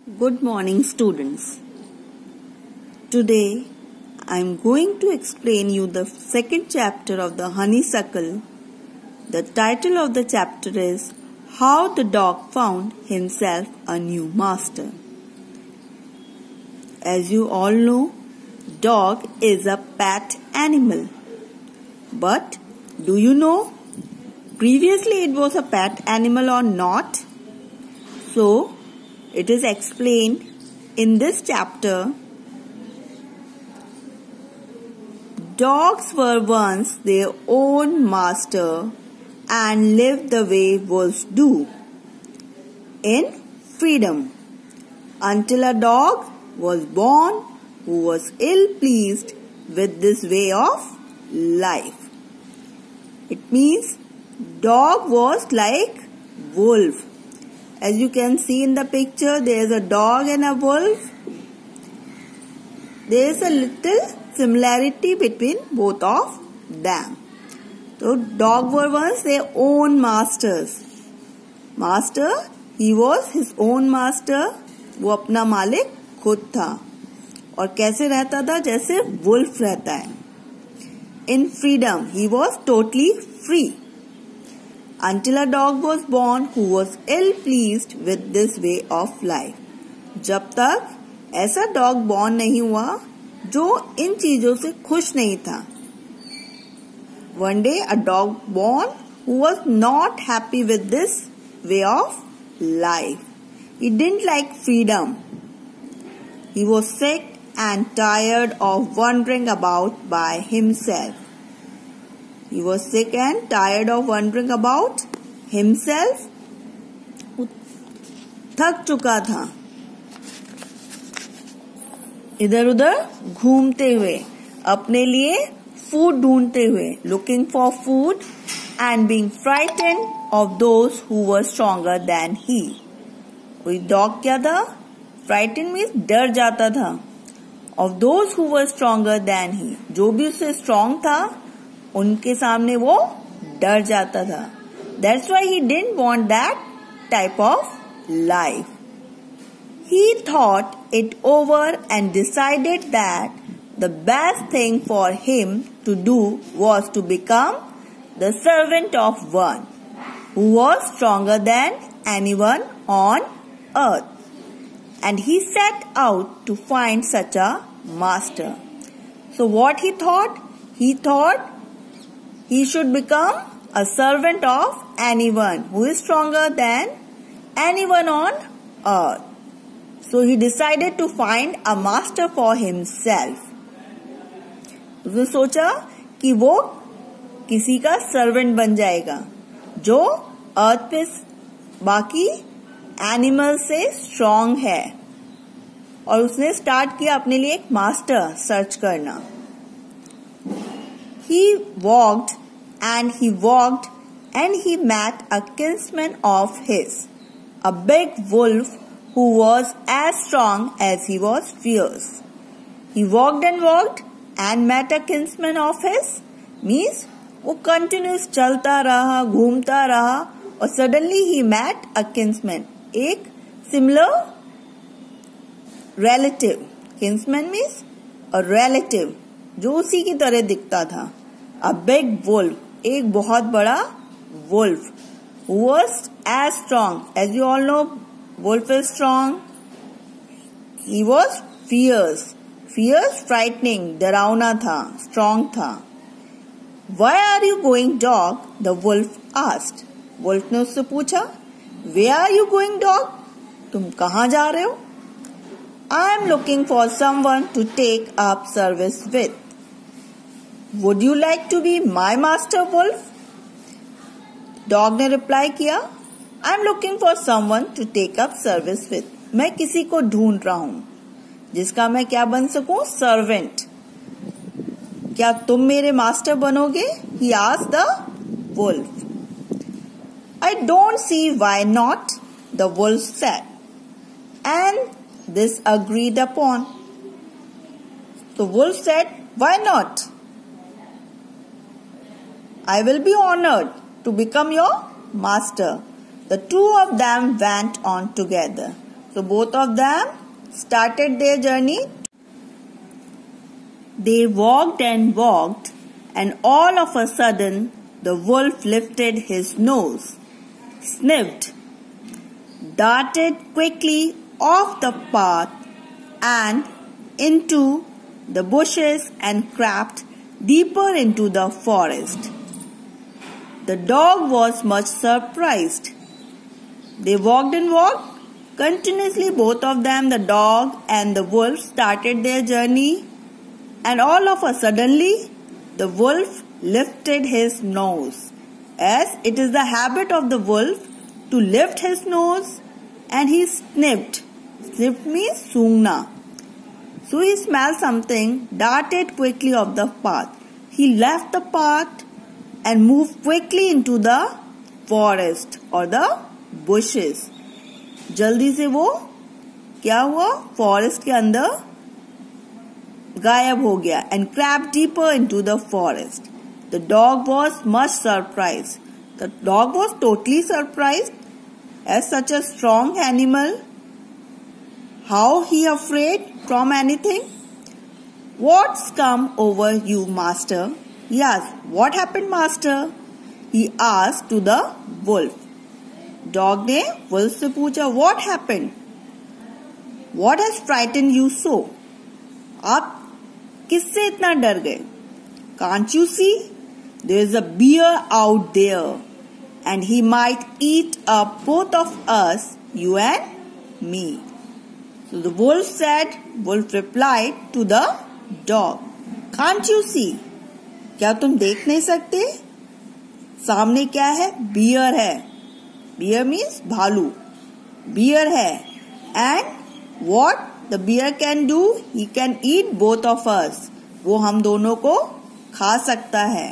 Good morning, students. Today I am going to explain you the second chapter of the honeysuckle. The title of the chapter is How the Dog Found Himself a New Master. As you all know, dog is a pet animal. But do you know previously it was a pet animal or not? So it is explained in this chapter. Dogs were once their own master and lived the way wolves do, in freedom, until a dog was born who was ill-pleased with this way of life. It means dog was like wolf. As you can see in the picture, there is a dog and a wolf. There is a little similarity between both of them. So, dog were once their own masters. Master, he was his own master. वो अपना मालिक खुद था. और कैसे रहता था? जैसे wolf रहता है. In freedom, he was totally free. Until a dog was born who was ill-pleased with this way of life. जब तक ऐसा dog born नहीं हुआ जो इन चीजों से खुश नहीं था. One day a dog born who was not happy with this way of life. He didn't like freedom. He was sick and tired of wandering about by himself. He was sick and tired of wandering about himself. थक चुका था इधर उधर घूमते हुए, अपने लिए food ढूंढते हुए, looking for food and being frightened of those who were stronger than he. वही डॉग क्या था? Frightened means डर जाता था. Of those who were stronger than he. जो भी उससे strong था उनके सामने वो डर जाता था. That's why he didn't want that type of life. He thought it over and decided that the best thing for him to do was to become the servant of one who was stronger than anyone on earth. And he set out to find such a master. So what he thought? He thought he should become a servant of anyone who is stronger than anyone on earth. So he decided to find a master for himself. उसने सोचा कि वो किसी का servant बन जाएगा जो अर्थ पे बाकी एनिमल से स्ट्रांग है. और उसने स्टार्ट किया अपने लिए एक मास्टर सर्च करना. He walked and he walked and he met a kinsman of his, a big wolf who was as strong as he was fierce. He walked and met a kinsman of his, means वो continuous चलता रहा, घूमता रहा, और suddenly he met a kinsman, एक similar relative. Kinsman means a relative, जो उसी की तरह दिखता था. A big wolf, एक बहुत बड़ा wolf, who was as strong. As you all know, wolf is strong. He was fierce. Fierce, frightening, डरावना था, strong था. Why are you going, dog? The wolf asked. Wolf ने उससे पूछा, Where are you going, dog? तुम कहाँ जा रहे हो? I am looking for someone to take up service with. Would you like to be my master, wolf? Dog ने reply किया, I am looking for someone to take up service with. मैं किसी को ढूंढ रहा हूँ जिसका मैं क्या बन सकूं? सर्वेंट. क्या तुम मेरे मास्टर बनोगे? He asked the wolf. I don't see why not, the wolf said. And this agreed upon. The wolf said, why not? I will be honored to become your master. The two of them went on together. So both of them started their journey. They walked and walked, and all of a sudden the wolf lifted his nose, sniffed, darted quickly off the path and into the bushes and crept deeper into the forest. The dog was much surprised. They walked and walked. Continuously, both of them, the dog and the wolf, started their journey, and all of a suddenly, the wolf lifted his nose, as it is the habit of the wolf to lift his nose, and he sniffed. Sniffed means sungna. So he smelled something, darted quickly off the path. He left the path and moved quickly into the forest or the bushes. जल्दी से वो क्या हुआ, forest के अंदर गायब हो गया. And crept deeper into the forest. The dog was much surprised. The dog was totally surprised. As such a strong animal, how he afraid from anything? What's come over you, master? He asked. What happened, master? He asked to the wolf. Dog ने wolf से पूछा, what happened? What has frightened you so? आप किससे इतना डर गए? Can't you see? There is a bear out there, and he might eat up both of us, you and me. So the wolf replied to the dog, Can't you see? क्या तुम देख नहीं सकते? सामने क्या है? Bear है. Bear means भालू. Bear है. And what the bear can do? He can eat both of us. वो हम दोनों को खा सकता है.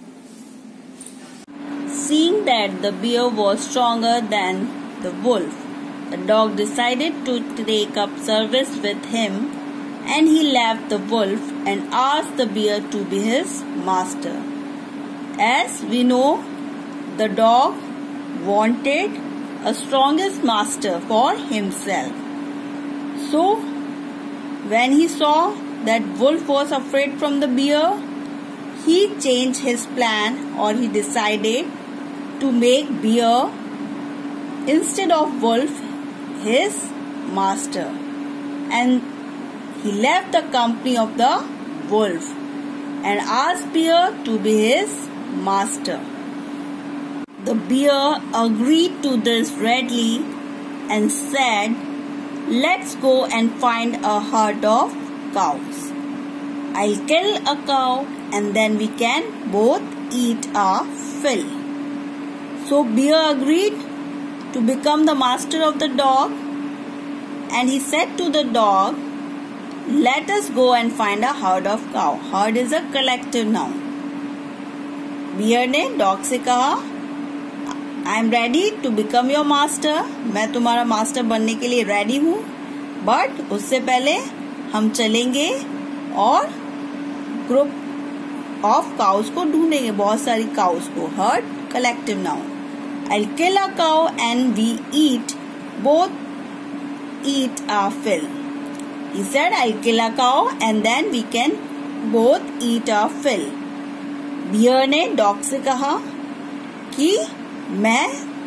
Seeing that the bear was stronger than the wolf, the dog decided to take up service with him, and he left the wolf and asked the bear to be his master. As we know, the dog wanted a strongest master for himself. So, when he saw that wolf was afraid from the bear, he changed his plan, or he decided to make bear instead of wolf his master, and he left the company of the wolf and asked bear to be his master. The bear agreed to this readily and said, Let's go and find a herd of cows. I'll kill a cow and then we can both eat our fill. So bear agreed to become the master of the dog, and he said to the dog, Let us go and find a herd of cow. Herd is a collective noun. Bear ने dog से कहा, I am ready to become your master. मैं तुम्हारा master बनने के लिए ready हूँ, but उससे पहले हम चलेंगे और ग्रुप ऑफ काउस को ढूंढेंगे, बहुत सारी काउस को. Herd collective noun. I'll kill a cow and we both eat our fill. He said, I'll kill a cow and then we can both eat our fill. Bear ने dog से कहा कि मैं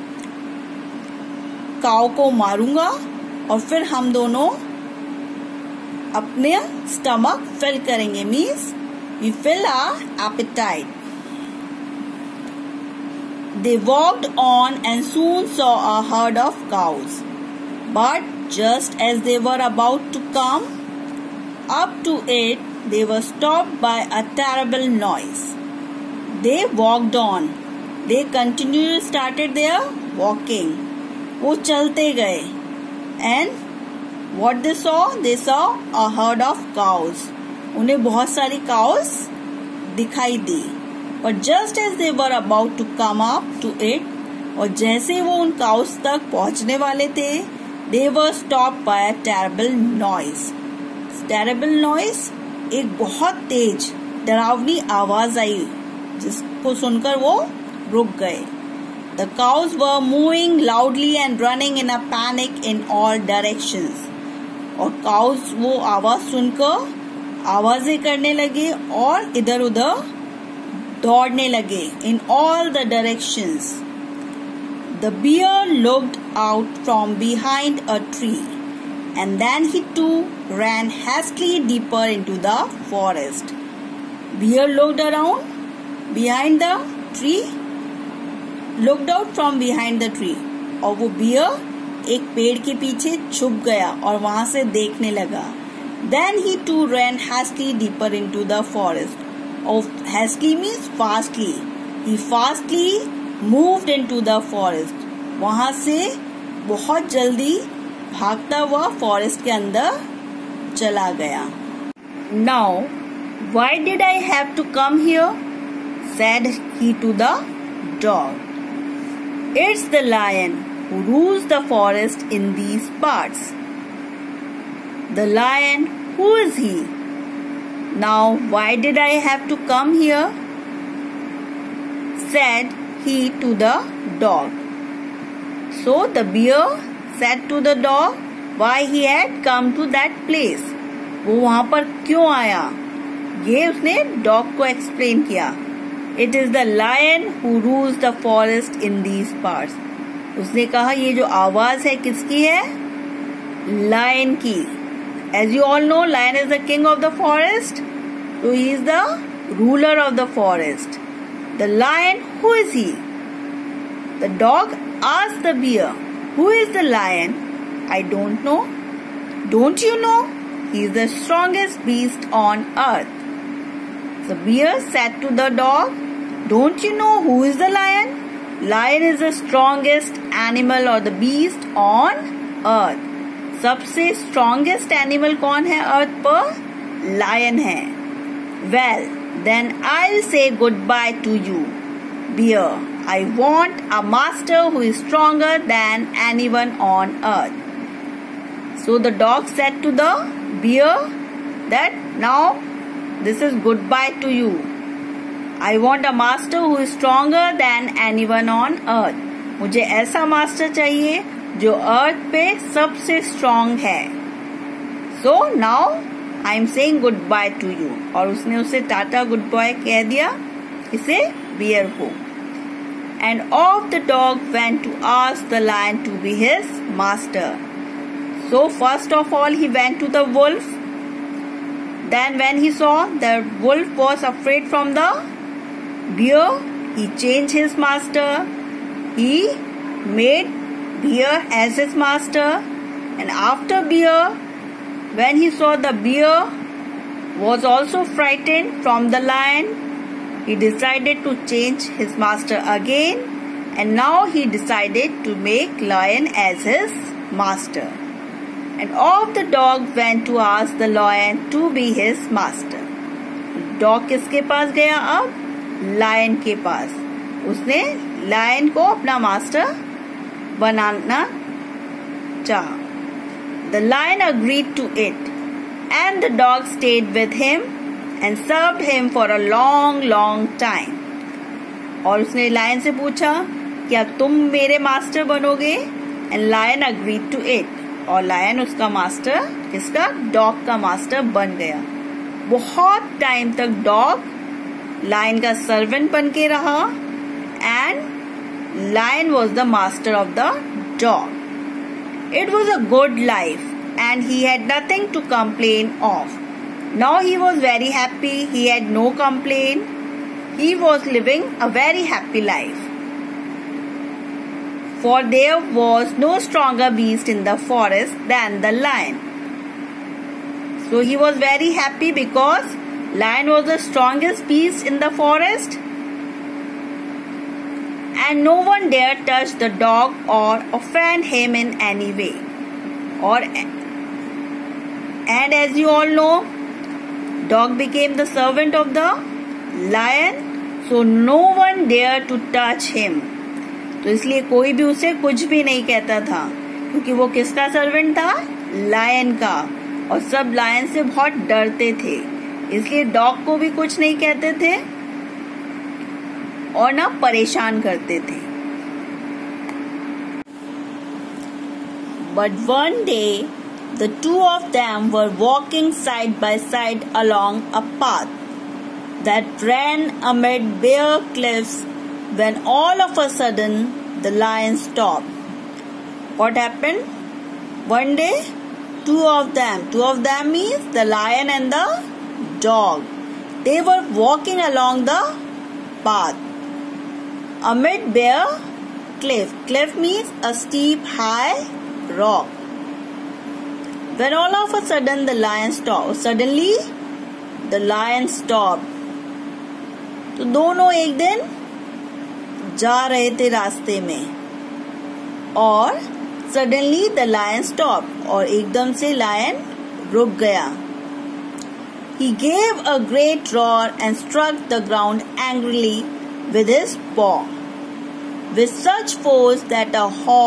काऊ को मारूंगा और फिर हम दोनों अपने स्टमक फिल करेंगे. Means we fill our appetite. They walked on and soon saw a herd of cows. But just as they were about to come up to it, they were stopped by a terrible noise. They walked on. They continued, started their walking. वो चलते गए. And what they saw? They saw a herd of cows. उन्हें बहुत सारी cows दिखाई दी. But just as they were about to come up to it, और जैसे वो उन cows तक पहुंचने वाले थे, they were stopped by a terrible noise. Terrible noise, एक बहुत तेज डरावनी आवाज आई, जिसको सुनकर वो रुक गए. The cows were mooing loudly and running in a panic in all directions. और cows वो आवाज सुनकर आवाजें करने लगे और इधर उधर दौड़ने लगे in all the directions. The bear looked out from behind a tree, and then he too ran hastily deeper into the forest. Bear looked around behind the tree, looked out from behind the tree, और वो bear एक पेड़ के पीछे छुप गया और वहां से देखने लगा. Then he too ran hastily deeper into the forest. और hastily means fastly. He fastly moved into the forest. वहां से बहुत जल्दी भागता हुआ फॉरेस्ट के अंदर चला गया. Now, why did I have to come here? Said he to the dog. It's the lion who rules the forest in these parts. The lion, who is he? Now, why did I have to come here? Said he to the dog. So the bear said to the dog why he had come to that place. वो वहां पर क्यों आया, ये उसने dog को explain किया. It is the lion who rules the forest in these parts. उसने कहा ये जो आवाज है किसकी है? लायन की. As you all know, lion is the king of the forest. So he is the ruler of the forest. The lion, who is he? The dog asked the bear, who is the lion? I don't know. Don't you know? He is the strongest beast on earth. The bear said to the dog, don't you know who is the lion? Lion is the strongest animal or the beast on earth. सबसे strongest animal कौन है अर्थ पर? Lion है. Well, then I'll say goodbye to you, bear. I want a master who is stronger than anyone on earth. So the dog said to the bear that now this is goodbye to you. I want a master who is stronger than anyone on earth. मुझे ऐसा master चाहिए जो अर्थ पे सबसे strong है. So now I am saying goodbye to you. और उसने उसे टाटा गुड बाय कह दिया, इसे बियर को. And off the dog went to ask the lion to be his master. So first of all he went to the wolf. Then when he saw the wolf was afraid from the bear, he changed his master. He made bear as his master. And after bear, when he saw the bear was also frightened from the lion, he decided to change his master again. And now he decided to make lion as his master. And off the dog went to ask the lion to be his master. Dog किसके पास गया अब? Lion के पास. उसने lion को अपना master बनाना चाहा. The lion agreed to it, and the dog stayed with him and served him for a long, long time. और उसने लायन से पूछा क्या तुम मेरे मास्टर बनोगे? And lion agreed to it. और लायन उसका मास्टर, किसका? डॉग का मास्टर बन गया. बहुत टाइम तक डॉग लायन का सर्वेंट बन के रहा and lion was the master of the dog. It was a good life and he had nothing to complain of. Now he was very happy. He had no complain. He was living a very happy life. For there was no stronger beast in the forest than the lion. So he was very happy because lion was the strongest beast in the forest, and no one dared touch the dog or offend him in any way. And as you all know, dog became the servant of the lion, so no one dared to touch him. तो इसलिए कोई भी उसे कुछ भी नहीं कहता था, क्योंकि वो किसका सर्वेंट था? लायन का. और सब लायन से बहुत डरते थे, इसलिए डॉग को भी कुछ नहीं कहते थे और ना परेशान करते थे. But one day, the two of them were walking side by side along a path that ran amid bare cliffs when all of a sudden the lion stopped. What happened? One day, two of them means the lion and the dog. They were walking along the path amid bare cliff. Cliff means a steep, high rock. When all of a sudden the lion stopped. Suddenly the lion stopped. तो दोनों एक दिन जा रहे थे रास्ते में और सडनली द लायन स्टॉप और एकदम से लायन रुक गया. He gave a great roar and struck the ground angrily with his paw with such force that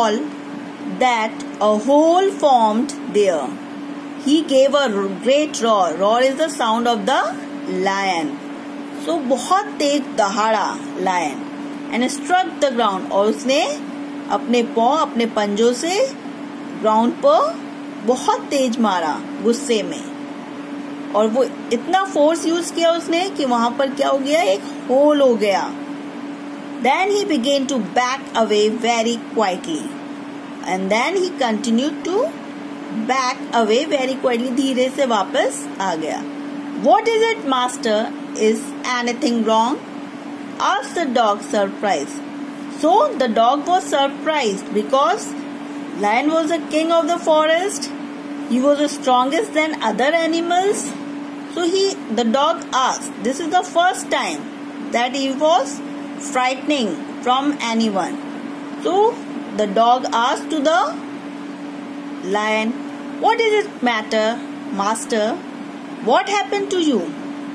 a hole formed there. He gave a great roar. Roar is the sound of the lion. So बहुत तेज दहाड़ा lion and struck the ground और उसने अपने अपने पंजों से ground पर बहुत तेज मारा गुस्से में और वो इतना फोर्स यूज किया उसने कि वहां पर क्या हो गया, एक होल हो गया. Then he began to back away very quietly and then he continued to back away very quietly. धीरे से वापस आ गया. What is it, master? Is anything wrong? Asked the dog, surprised. So the dog was surprised because lion was the king of the forest. He was the strongest than other animals. So the dog asked. This is the first time that he was frightening from anyone. So the dog asked to the lion, what is it matter, master? What happened to you?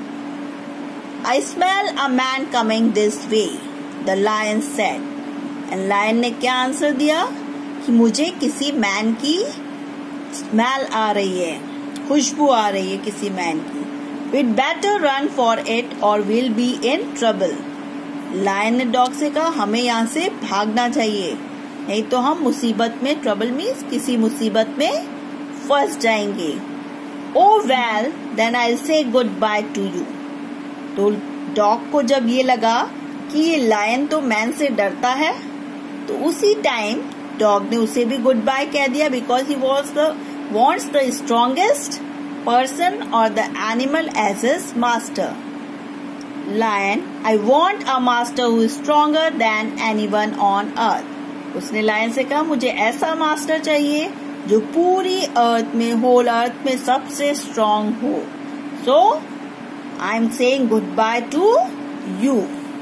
I smell a man coming this way, the lion said. And lion ने क्या answer दिया कि मुझे किसी man की smell आ रही है, खुशबू आ रही है किसी मैन की. We'd better run for it or we'll be in trouble. Lion ने डॉग से कहा हमें यहाँ से भागना चाहिए, नहीं तो हम मुसीबत में, ट्रबल मीन्स किसी मुसीबत में फंस जाएंगे. Oh well, then I'll say goodbye to you. तो डॉग को जब ये लगा कि ये लायन तो मैन से डरता है तो उसी टाइम डॉग ने उसे भी गुड बाय कह दिया because he wants the strongest person or the animal as his master. Lion, I want a master who is stronger than anyone on earth. उसने लायन से कहा मुझे ऐसा मास्टर चाहिए जो पूरी अर्थ में, होल अर्थ में सबसे स्ट्रांग हो. So I'm saying goodbye to you.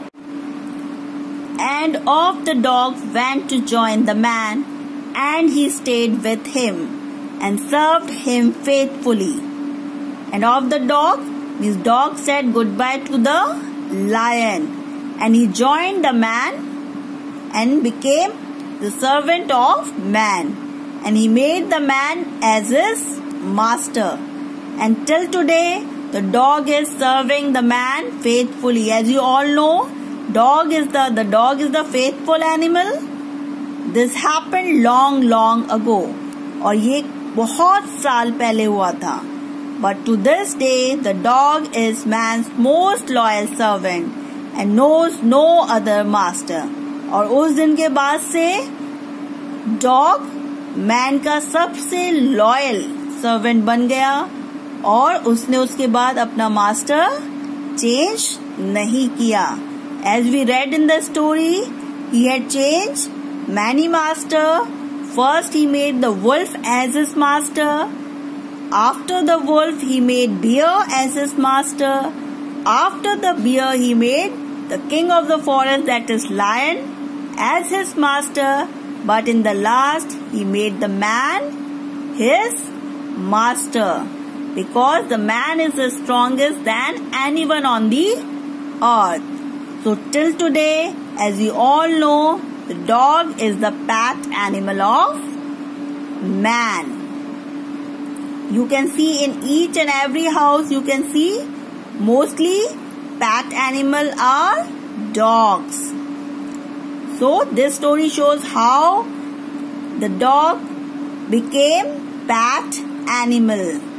And off the dog went to join the man, and he stayed with him and served him faithfully. And off the dog, his dog said goodbye to the lion, and he joined the man and became the servant of man, and he made the man as his master. And till today, the dog is serving the man faithfully. As you all know, dog is the faithful animal. This happened long ago. और ये बहुत साल पहले हुआ था. But to this day, the dog is man's most loyal servant and knows no other master. और उस दिन के बाद से डॉग मैन का सबसे लॉयल सर्वेंट बन गया और उसने उसके बाद अपना मास्टर चेंज नहीं किया. As we read in the story, he had changed many master. First he made the wolf as his master. After the wolf he made bear as his master. After the bear he made the king of the forest, that is lion, as his master. But in the last he made the man his master. Because the man is the strongest than anyone on the earth. So till today, as you all know, the dog is the pet animal of man. You can see in each and every house, you can see mostly pet animal are dogs. So this story shows how the dog became pet animal.